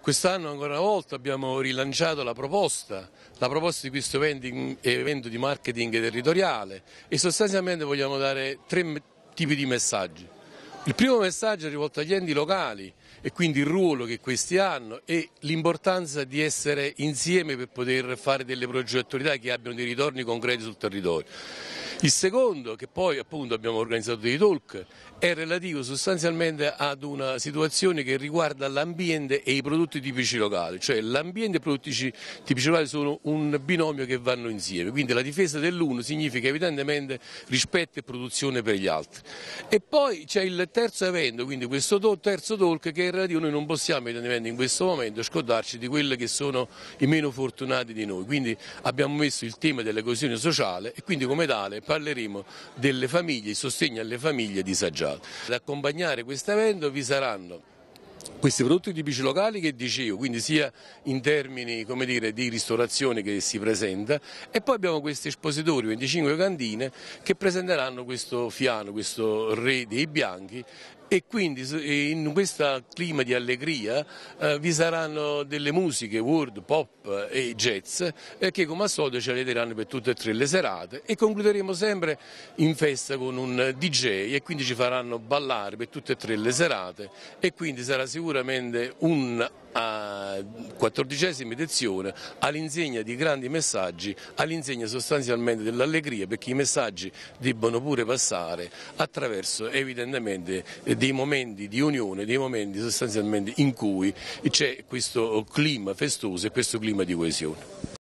Quest'anno ancora una volta abbiamo rilanciato la proposta di questo evento di marketing territoriale e sostanzialmente vogliamo dare tre tipi di messaggi. Il primo messaggio è rivolto agli enti locali e quindi il ruolo che questi hanno e l'importanza di essere insieme per poter fare delle progettualità che abbiano dei ritorni concreti sul territorio. Il secondo, che poi appunto abbiamo organizzato dei talk, è relativo sostanzialmente ad una situazione che riguarda l'ambiente e i prodotti tipici locali, cioè l'ambiente e i prodotti tipici locali sono un binomio che vanno insieme, quindi la difesa dell'uno significa evidentemente rispetto e produzione per gli altri. E poi c'è il terzo evento, quindi questo terzo talk che è relativo, noi non possiamo evidentemente in questo momento scordarci di quelli che sono i meno fortunati di noi, quindi abbiamo messo il tema della coesione sociale e quindi come tale parleremo delle famiglie, il sostegno alle famiglie disagiate. Ad accompagnare questo evento vi saranno questi prodotti tipici locali che dicevo, quindi sia in termini come dire, di ristorazione che si presenta, e poi abbiamo questi espositori, 25 cantine, che presenteranno questo fiano, questo re dei bianchi, e quindi in questo clima di allegria vi saranno delle musiche world, pop e jazz che come al solito ci allederanno per tutte e tre le serate e concluderemo sempre in festa con un DJ e quindi ci faranno ballare per tutte e tre le serate e quindi sarà sicuramente un 14ª edizione all'insegna di grandi messaggi, all'insegna sostanzialmente dell'allegria, perché i messaggi debbono pure passare attraverso evidentemente dei momenti di unione, dei momenti sostanzialmente in cui c'è questo clima festoso e questo clima di coesione.